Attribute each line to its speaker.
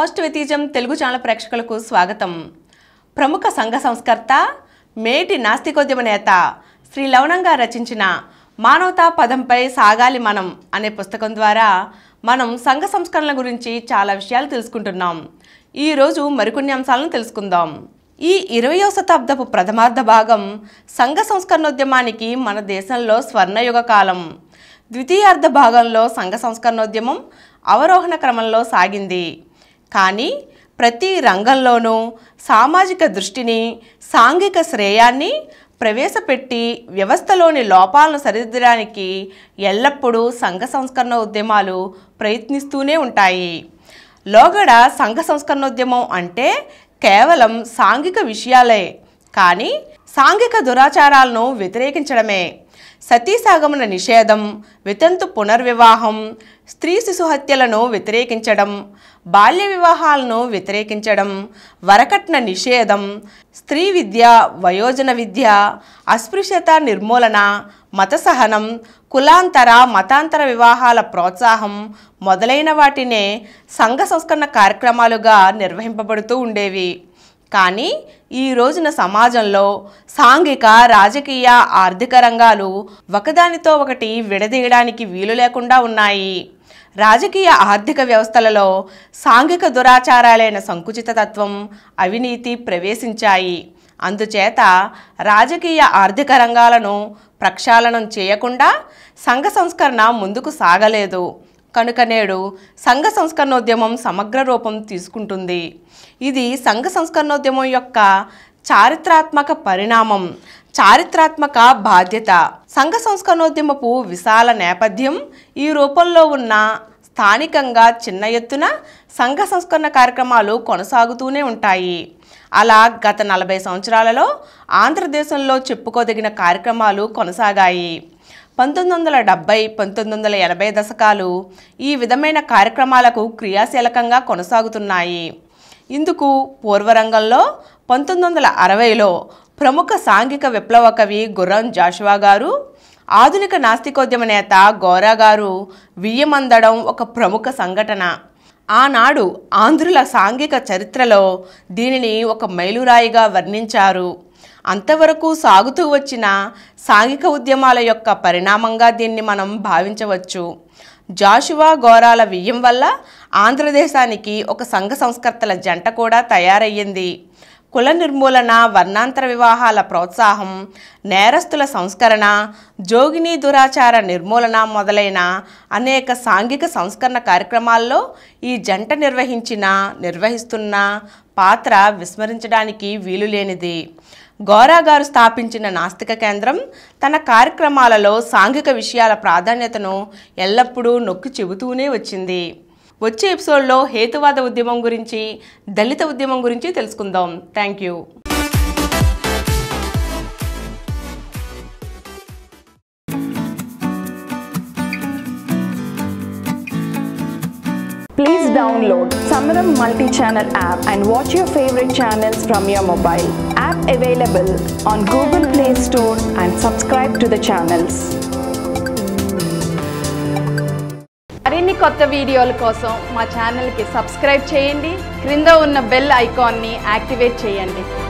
Speaker 1: Most వ్యతిజం Telugu channel ప్రేక్షకులకు స్వాగతం. ప్రముఖ సంఘ సంస్కర్త, మేటి నాస్తికోద్యమ నేత శ్రీ లవణం గారు రచించిన మానవతా పదంపై సాగాలి మనం అనే పుస్తకం ద్వారా మనం సంఘ సంస్కరణల గురించి చాలా విషయాలు తెలుసుకుంటున్నాం. ఈరోజు మరికొన్ని అంశాలను తెలుసుకుందాం. ఈ 20వ శతాబ్దపు ప్రథమార్ధ భాగం సంఘ సంస్కరణోద్యమానికి మన దేశంలో స్వర్ణయుగ కాలం. ద్వితీయార్ధ భాగంలో సంఘ సంస్కరణోద్యమం అవరోహణ క్రమంలో సాగింది. కానీ ప్రతి రంగంలోనూ సామాజిక దృష్టిని, సాంఘిక శ్రేయాన్ని ప్రవేశపెట్టి వ్యవస్థలోని లోపాలను సరిదిద్దడానికి ఎల్లప్పుడూ సంఘ సంస్కరణ ఉద్యమాలు ప్రయత్నిస్తూనే ఉంటాయి. లోగడ సంఘ సంస్కరణోద్యమం అంటే కేవలం సాంఘిక విషయాలే, కానీ సాంఘిక దురాచారాలను వ్యతిరేకించడమే. సతీసాగమన నిషేధం, వితంతు పునర్వివాహం, స్త్రీ శిశు హత్యలను వ్యతిరేకించడం, బాల్య వివాహాలను వ్యతిరేకించడం, వరకట్న నిషేధం, స్త్రీ విద్య, వయోజన విద్య, అస్పృశ్యత నిర్మూలన, మత సహనం, కులాంతర మతాంతర వివాహాల ప్రోత్సాహం మొదలైన వాటినే సంఘ సంస్కరణ కార్యక్రమాలుగా నిర్వహింపబడుతూ ఉండేవి. కానీ ఈ రోజున సమాజంలో సాంఘిక, రాజకీయ, ఆర్థిక రంగాలు ఒకదానితో ఒకటి విడదీయడానికి వీలు లేకుండా ఉన్నాయి. రాజకీయ ఆర్థిక వ్యవస్థలలో సాంఘిక దురాచారాలైన సంకుచిత తత్వం, అవినీతి ప్రవేశించాయి. అందుచేత రాజకీయ ఆర్థిక రంగాలను ప్రక్షాళనం చేయకుండా సంఘ సంస్కరణ ముందుకు సాగలేదు. కనుక నేడు సంఘ సంస్కరణోద్యమం సమగ్ర రూపం తీసుకుంటుంది. ఇది సంఘ సంస్కరణోద్యమం యొక్క చారిత్రాత్మక పరిణామం, చారిత్రాత్మక బాధ్యత. సంఘ సంస్కరణోద్యమపు విశాల నేపథ్యం ఈ రూపంలో ఉన్న స్థానికంగా చిన్న ఎత్తున సంఘ సంస్కరణ కార్యక్రమాలు కొనసాగుతూనే ఉంటాయి. అలా గత 40 సంవత్సరాలలో ఆంధ్రదేశంలో చెప్పుకోదగిన కార్యక్రమాలు కొనసాగాయి. 1970, 1980 దశకాలు ఈ విధమైన కార్యక్రమాలకు క్రియాశీలకంగా కొనసాగుతున్నాయి. ఇందుకు పూర్వరంగంలో 1960లో ప్రముఖ సాంఘిక విప్లవ కవి గుర్రం జాషువా గారు, ఆధునిక నాస్తికోద్యమ నేత గోరా గారు వియ్యమందడం ఒక ప్రముఖ సంఘటన. ఆనాడు ఆంధ్రుల సాంఘిక చరిత్రలో దీనిని ఒక మైలురాయిగా వర్ణించారు. అంతవరకు సాగుతూ వచ్చిన సాంఘిక ఉద్యమాల యొక్క పరిణామంగా దీన్ని మనం భావించవచ్చు. జాషువా గోరాల వియ్యం వల్ల ఆంధ్రదేశానికి ఒక సంఘ సంస్కర్తల జంట కూడా తయారయ్యింది. కుల నిర్మూలన, వర్ణాంతర వివాహాల ప్రోత్సాహం, నేరస్తుల సంస్కరణ, జోగిని దురాచార నిర్మూలన మొదలైన అనేక సాంఘిక సంస్కరణ కార్యక్రమాల్లో ఈ జంట నిర్వహిస్తున్న పాత్ర విస్మరించడానికి వీలులేనిది. గోరా గారు స్థాపించిన నాస్తిక కేంద్రం తన కార్యక్రమాలలో సాంఘిక విషయాల ప్రాధాన్యతను ఎల్లప్పుడూ నొక్కి చెబుతూనే వచ్చింది. వచ్చే ఎపిసోడ్లో హేతువాద ఉద్యమం గురించి, దళిత ఉద్యమం గురించి తెలుసుకుందాం. Thank you.
Speaker 2: Please download Samaram multi-channel app and watch your favorite channels from your mobile. App available on Google Play Store and subscribe to the channels.
Speaker 3: మరిన్ని కొత్త వీడియోల కోసం మా ఛానల్కి సబ్స్క్రైబ్ చేయండి. క్రింద ఉన్న బెల్ ఐకాన్ని యాక్టివేట్ చేయండి.